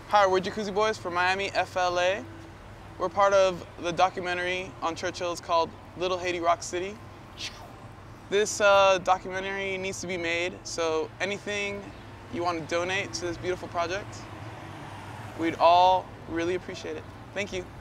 Hi, we're Jacuzzi Boys from Miami, FLA. We're part of the documentary on Churchill's called Little Haiti Rock City. This documentary needs to be made, so anything you want to donate to this beautiful project, we'd all really appreciate it. Thank you.